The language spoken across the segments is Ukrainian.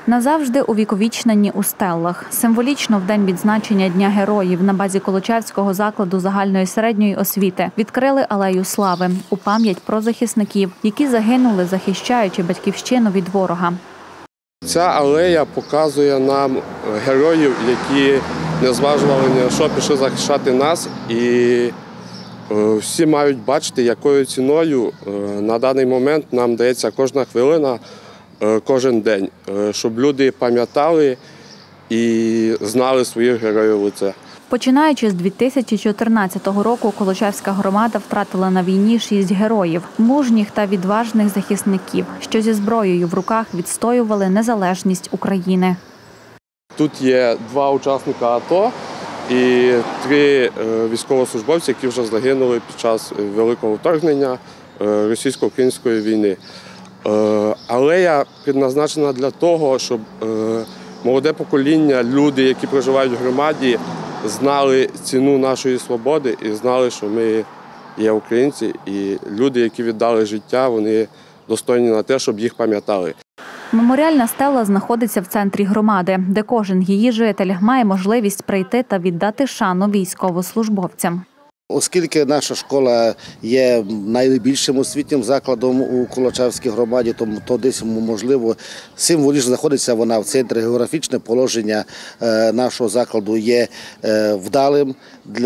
Назавжди увіковічнені у стеллах. Символічно в день відзначення Дня героїв на базі Колочевського закладу загальної середньої освіти відкрили алею слави у пам'ять про захисників, які загинули, захищаючи батьківщину від ворога. Ця алея показує нам героїв, які не зважували ні на що, пішли захищати нас. І всі мають бачити, якою ціною на даний момент нам дається кожна хвилина, кожен день, щоб люди пам'ятали і знали своїх героїв в лице. Починаючи з 2014 року, Колочевська громада втратила на війні 6 героїв – мужніх та відважних захисників, що зі зброєю в руках відстоювали незалежність України. Тут є 2 учасника АТО і 3 військовослужбовці, які вже загинули під час великого вторгнення російсько-української війни. Алея предназначена для того, щоб молоде покоління, люди, які проживають в громаді, знали ціну нашої свободи і знали, що ми є українці, і люди, які віддали життя, вони достойні на те, щоб їх пам'ятали. Меморіальна стела знаходиться в центрі громади, де кожен її житель має можливість прийти та віддати шану військовослужбовцям. Оскільки наша школа є найбільшим освітнім закладом у Колочевській громаді, то десь, можливо, символічно знаходиться вона в центрі. Географічне положення нашого закладу є вдалим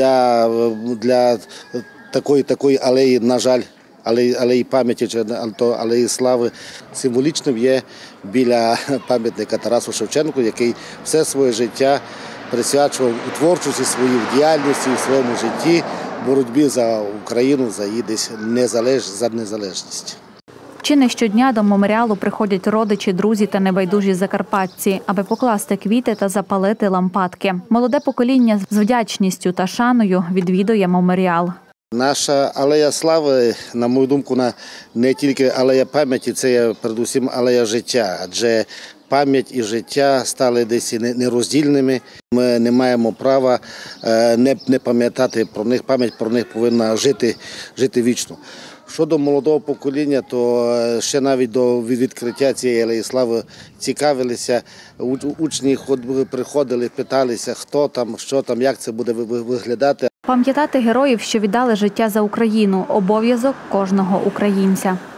для такої алеї, на жаль, алеї пам'яті чи алеї слави. Символічним є біля пам'ятника Тарасу Шевченку, який все своє життя присвячував у творчості своїй діяльності, в своєму житті, боротьбі за Україну, за її незалежність. Чи не щодня до меморіалу приходять родичі, друзі та небайдужі закарпатці, аби покласти квіти та запалити лампадки. Молоде покоління з вдячністю та шаною відвідує меморіал. Наша алея слави, на мою думку, не тільки алея пам'яті, це є передусім алея життя, адже пам'ять і життя стали десь нероздільними. Ми не маємо права не пам'ятати про них, пам'ять про них повинна жити вічно. Щодо молодого покоління, то ще навіть до відкриття цієї алеї слави цікавилися. Учні приходили, питалися, хто там, що там, як це буде виглядати. Пам'ятати героїв, що віддали життя за Україну – обов'язок кожного українця.